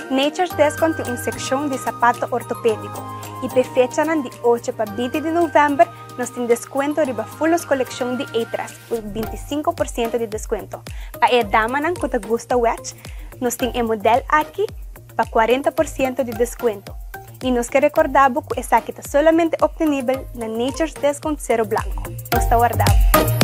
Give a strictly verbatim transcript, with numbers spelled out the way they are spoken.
Nature's Desk tem uma seção de sapato ortopédico e para fecha de oito para vinte de novembro, nós temos desconto riba full coleção de Eitras, por vinte e cinco por cento de desconto. Para a dama que te gusta watch, nós temos o modelo aqui para quarenta por cento de desconto. E nós que recordamos que essa aqui está solamente obtenível na Nature's Desk Zero Blanco. Nós está guardado.